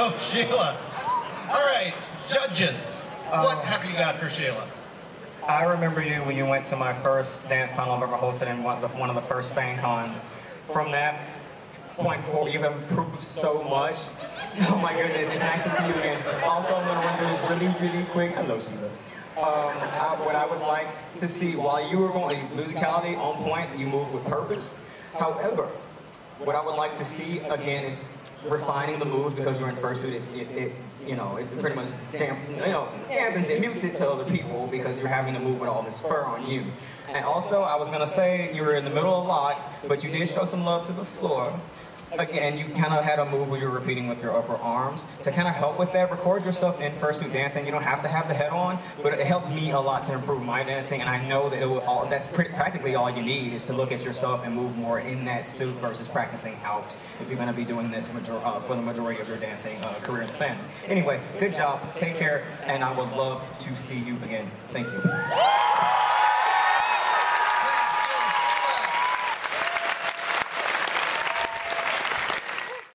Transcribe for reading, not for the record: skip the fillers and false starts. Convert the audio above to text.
go, Sheila. All right, judges. What have you got for Sheila? I remember you when you went to my first dance panel I've ever hosted in one of the first fan cons. From that point forward, you've improved so much. Oh my goodness, it's nice to see you again. Also, I'm going to run through this really quick. Hello, Sheila. What I would like to see, while you were going musicality on point, you moved with purpose. However, what I would like to see again is refining the moves, because you're in fursuit. It pretty much dampens it, mutes it to other people because you're having to move with all this fur on you. And also, I was gonna say you were in the middle a lot, but you did show some love to the floor. Again, you kind of had a move where you're repeating with your upper arms. To kind of help with that, record yourself in fursuit dancing. You don't have to have the head on, but it helped me a lot to improve my dancing, and I know that that's practically all you need, is to look at yourself and move more in that suit versus practicing out if you're going to be doing this for the majority of your dancing career in the family. Anyway, good job, take care, and I would love to see you again. Thank you.